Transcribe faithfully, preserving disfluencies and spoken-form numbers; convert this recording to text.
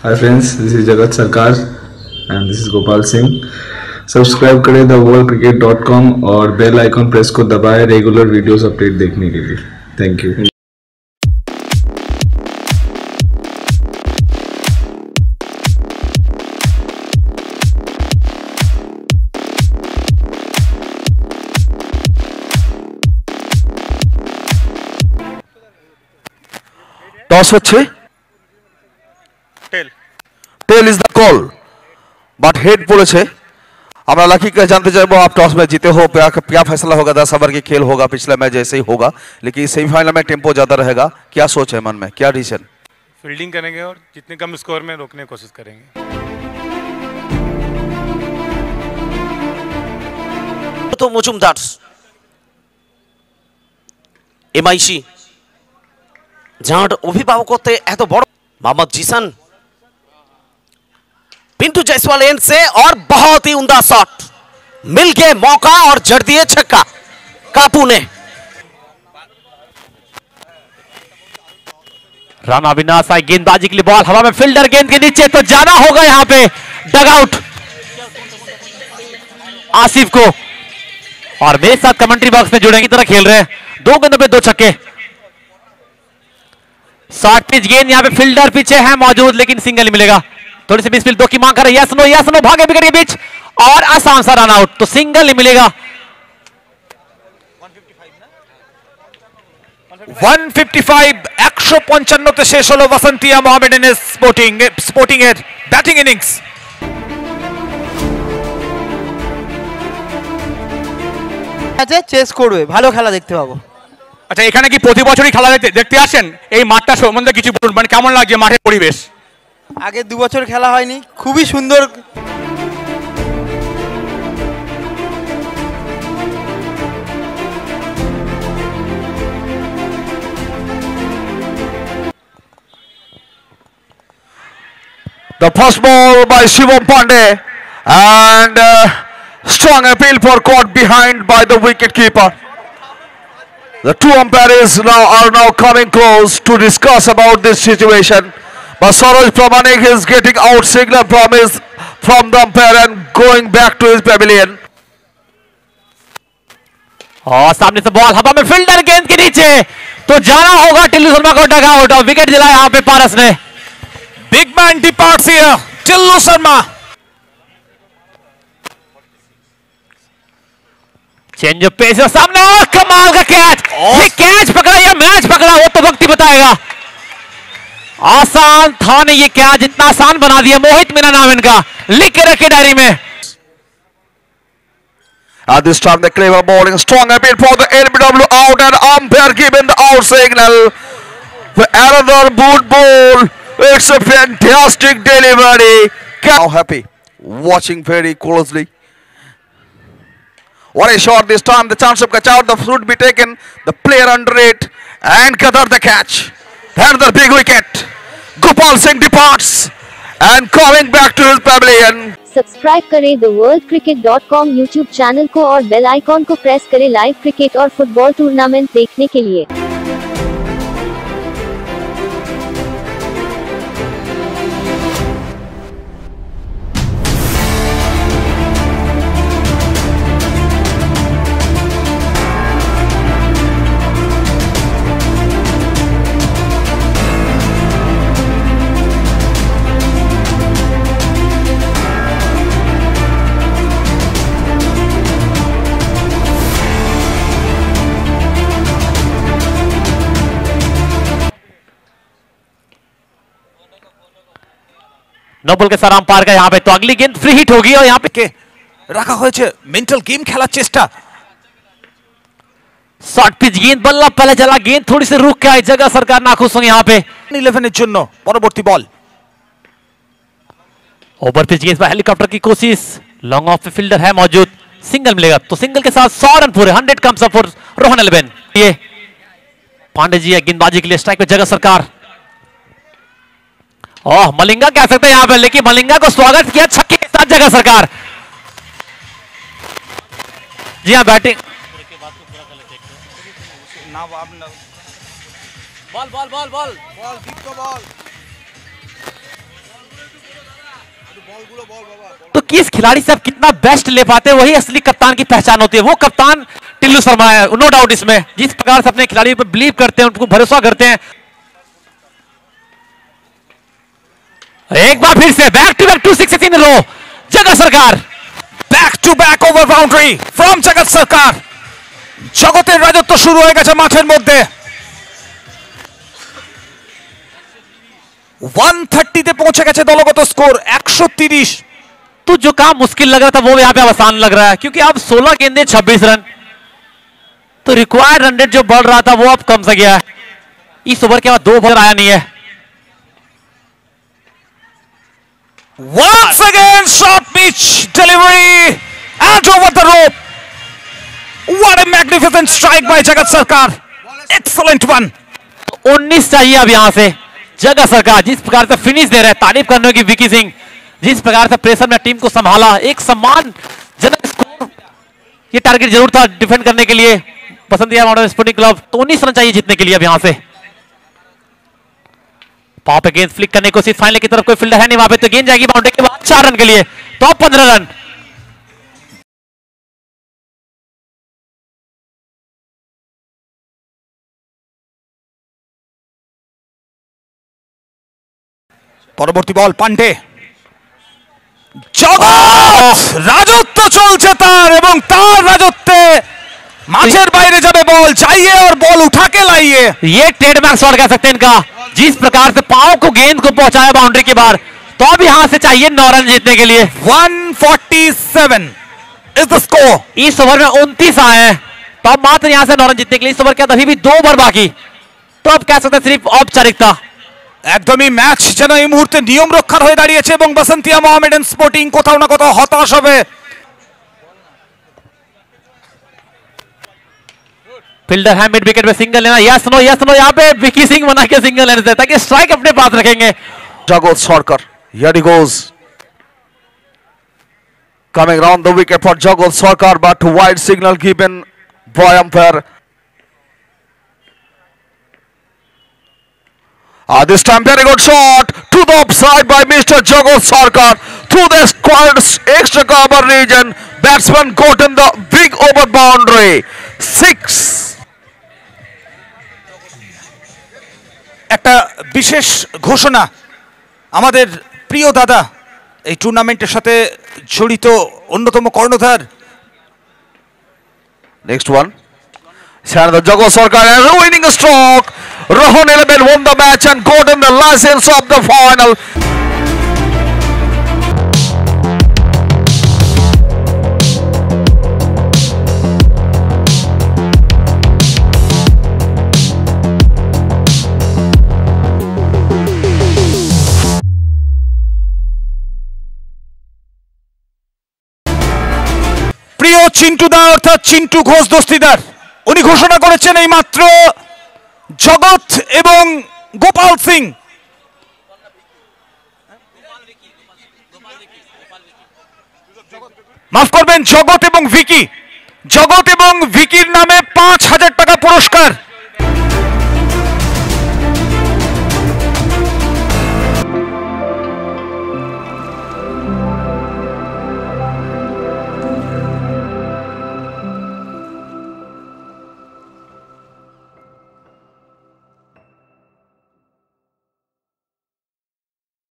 Hi friends, this is Jagat Sarkar and this is Gopal Singh. Subscribe करें the world cricket dot com और bell icon press को दबाएं regular videos update देखने के लिए। Thank you. টস হচ্ছে, tail tail is the call but head পড়েছে। আমরা लाकी का जानते चाहबो आप टॉस में जीते हो, क्या क्या फैसला होगा? दस ओवर की खेल होगा, पिछले मैच जैसे ही होगा, लेकिन सेमीफाइनल में टेम्पो ज्यादा रहेगा। क्या सोच है मन में, क्या डिसीजन? फील्डिंग करेंगे और जितने कम स्कोर में रोकने की कोशिश करेंगे। तो মজুমদার এমআইসি যার অভিভাবকত্বে এত বড় मोहम्मद जीसन, पिंटू जायसवाल एंड से और बहुत ही उम्दा शॉट, मिल गए मौका और जड़ दिए छक्का कापू ने। राणा अविनाश आई गेंदबाजी के लिए, बॉल हवा में, फील्डर गेंद के नीचे, तो जाना होगा यहां पे डगआउट आसिफ को। और मेरे साथ कमेंट्री बॉक्स में जुड़ने की तरह खेल रहे हैं, दो गेंदों पे दो छक्के। शॉर्ट पिच गेंद, यहां पे फील्डर पीछे है मौजूद, लेकिन सिंगल मिलेगा। थोड़ी सी मिसफील्ड, दो की मांग कर रही है, यस नो यस नो, भागे विकेट के बीच और आसान सा रन आउट, तो सिंगल ही मिलेगा। वन फिफ्टी फाइव एक सौ पचानवे তে শেষ হলো বসন্তিয়া মোহামেডানের স্পোর্টিং স্পোর্টিং এর ব্যাটিং ইনিংস। আছে চেস করবে, ভালো খেলা দেখতে পাবো। আচ্ছা, এখানে কি প্রতি বছরই খেলা দেখতে দেখতে আসেন? এই মাঠটা সম্বন্ধে কিছু বলুন, মানে কেমন লাগছে মাঠের পরিবেশ? আগে দু বছর খেলা হয়নি, খুবই সুন্দর। The first ball by Shivam Pandey and uh, strong appeal for caught behind by the wicket keeper. The two umpires now are now coming close to discuss about this situation. But Saroj Pramanik is getting out signal from his from the umpire and going back to his pavilion. और सामने से ball हवा में, fielder गेंद के नीचे, तो जाना होगा टिल्लू शर्मा को डगआउट, और विकेट दिलाया यहां पे पारस ने। Big man departs here, Tillu Sharma. Change of pace, सामने और कमाल का कैच, ये कैच पकड़ा या मैच पकड़ा वो तो वक्त ही बताएगा। आसान था नहीं ये कैच, इतना आसान बना दिया। मोहित मीना नाम इनका, लिख के रखे डायरी में। At this time the clever bowling, strong appeal for the L B W out and umpire giving the out signal for another boot ball. It's a fantastic delivery. Now happy, watching very closely. What a shot this time, the chance of catch out, the should be taken, the player under it, and Qatar the catch. Another big wicket. Gopal Singh departs and coming back to his pavilion. Subscribe करें the world cricket dot com YouTube channel को और bell icon को press करें live cricket और football tournament देखने के लिए। No ball के साथ अंपायर का यहां पे, तो अगली गेंद फ्री हिट होगी और यहां पे কে রাখা হয়েছে মেন্টাল गेम খেলার চেষ্টা। शॉर्ट पिच गेंद, बल्ला पहले चला, गेंद थोड़ी सी रुक के आई, जगह सरकार नाखुश होंगे यहां पे। इलेवन এর জন্য পরবর্তী বল। ओवर पिच गेंद पर हेलीकॉप्टर की कोशिश, लॉन्ग ऑफ पे फील्डर है मौजूद, सिंगल मिलेगा, तो सिंगल के साथ सौ रन पूरे, hundred comes up for Rohan eleven. ये पांडे जी है गेंदबाजी के लिए, स्ट्राइक पे जगह सरकार। ओह, मलिंगा कह सकते हैं यहां पे, लेकिन मलिंगा को स्वागत किया छक्के के साथ जगह सरकार। जी हाँ, batting ball ball ball ball ball Deep को बॉल तो किस खिलाड़ी से आप कितना बेस्ट ले पाते हैं, वही असली कप्तान की पहचान होती है। वो कप्तान टिल्लू शर्मा है, नो डाउट इसमें। जिस प्रकार से अपने खिलाड़ियों पर बिलीव करते हैं, उनको भरोसा करते हैं। एक बार फिर से back to back two six in row, Jagat Sarkar. Back to back over boundary from Jagat Sarkar. জগতের রাজত্ব শুরু হয়ে গেছে মাঠের মধ্যে। एक सौ तीस তে পৌঁছে গেছে দলগত স্কোর एक सौ तीस। तो जो काम मुश्किल लग रहा था वो यहाँ पे आसान लग रहा है, क्योंकि अब सोलह गेंदे छब्बीस रन, तो रिक्वायर्ड रन रेट जो बढ़ रहा था वो अब कम से गया है। इस ओवर के बाद दो ओवर आया नहीं है। Once again short pitch delivery and over the rope. What a magnificent strike by Jagat Sarkar. Excellent one. उन्नीस चाहिए अब यहां से जगत सरकार। जिस प्रकार से फिनिश दे रहे हैं, तारीफ करने की विकी सिंह, जिस प्रकार से प्रेशर में टीम को संभाला, एक सम्मानजनक स्कोर। ये टारगेट जरूर था डिफेंड करने के लिए बसंतिया मॉडर्न स्पोर्टिंग क्लब। तो उन्नीस रन चाहिए जीतने के लिए अब यहां से। पाव पे गेंद फ्लिक करने की कोशिश, फाइनल की तरफ कोई फील्डर है नहीं वहां पे, तो गेंद जाएगी बाउंड्री के बाद चार रन के लिए, तो अब पंद्रह रन। পরবর্তী বল পান্ডে। জগৎ রাজত্ব চলছে তার, এবং তার রাজত্বে মাঠের বাইরে যাবে বল, चाहिए और बॉल उठा के लाइए। ये ट्रेडमार्क शॉट कह सकते हैं इनका। जिस प्रकार से पांव को गेंद को पहुंचाया बाउंड्री के बाहर, तो अब यहां से चाहिए नौ रन जीतने के लिए। एक सौ सैंतालीस इज द स्कोर। इस ओवर में उनतीस आए हैं, तो अब मात्र यहां से नौ रन जीतने के लिए। इस ओवर के बाद अभी भी दो ओवर बाकी, तो अब कह सकते हैं सिर्फ औपचारिकता। একদমই ম্যাচ যেন এই মুহূর্তে নিয়ম রক্ষার হয়ে দাঁড়িয়েছে, এবং বসন্তিয়া মোহামেডান স্পোর্টিং কোথাও না কোথাও হতাশ হবে। फील्डर है मिड विकेट पे, सिंगल लेना, यस नो यस नो, यहाँ पे विकी सिंह बना के सिंगल लेने से, ताकि स्ट्राइक अपने पास रखेंगे। Jagat Sarkar, here he goes, coming round the wicket for Jagat Sarkar, but wide signal given by umpire. Uh, this time very good shot to the offside by Mister Jagat Sarkar through the squared extra cover region. Batsman got in the big over boundary. Six. একটা বিশেষ ঘোষণা, আমাদের প্রিয় দাদা এই টুর্নামেন্টের সাথে জড়িত অন্যতম কর্ণধার। Next one. Shanada Jagat Sarkar and winning a stroke. Rohan eleven won the match and got in the license of the final. প্রিয় চিন্টু দা অর্থাৎ চিন্টু ঘোষ দস্তিদার, উনি ঘোষণা করেছেন এই মাত্র জগৎ এবং গোপাল সিং মাফ করবেন জগৎ এবং ভিকি জগৎ এবং ভিকির নামে পাঁচ হাজার টাকা পুরস্কার